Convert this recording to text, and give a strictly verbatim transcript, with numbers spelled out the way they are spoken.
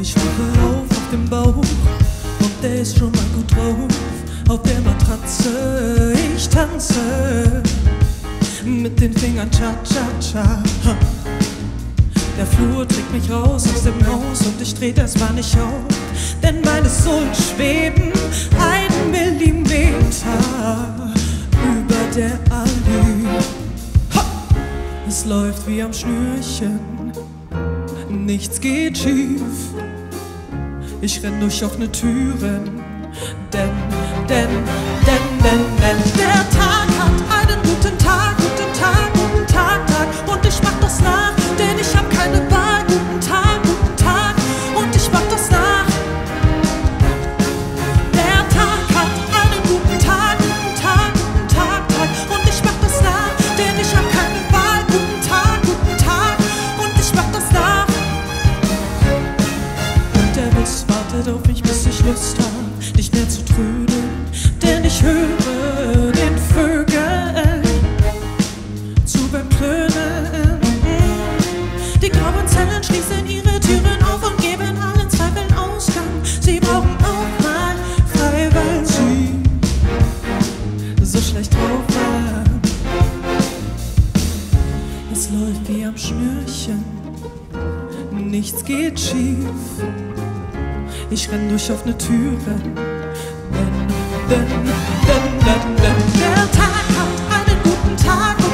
Ich wache auf auf dem Bauch und der ist schon mal gut drauf. Auf der Matratze, ich tanze mit den Fingern cha-cha-cha. Der Flur trägt mich raus aus dem Haus und ich dreh das mal nicht auf, denn meine Sohlen schweben ein Millimeter über der Allee. Ha! Es läuft wie am Schnürchen, nichts geht schief. Ich renn durch offene Türen, denn, denn, denn, denn, denn der Tag hat einen guten Tag, guten Tag, guten Tag, Tag. Und ich mach das nach, denn ich hab keine Wahl. Guten Tag, guten Tag, und ich mach das nach. Der Tag hat einen guten Tag, guten Tag, guten Tag, Tag. Und ich mach das nach, denn ich hab keine Wahl. Guten Tag, guten Tag, und ich mach das nach. Und der Bus wartet auf mich, bis ich Lust hab, nicht mehr zu trödeln, denn ich höre den Vögeln zu beim Klönen. Die grauen Zellen schließen ihre Türen auf und geben allen Zweifeln Ausgang. Sie brauchen auch mal frei, weil sie so schlecht drauf waren. Es läuft wie am Schnürchen, nichts geht schief. Ich renn durch offene Türen, denn, denn, denn, denn, denn der Tag hat einen guten Tag.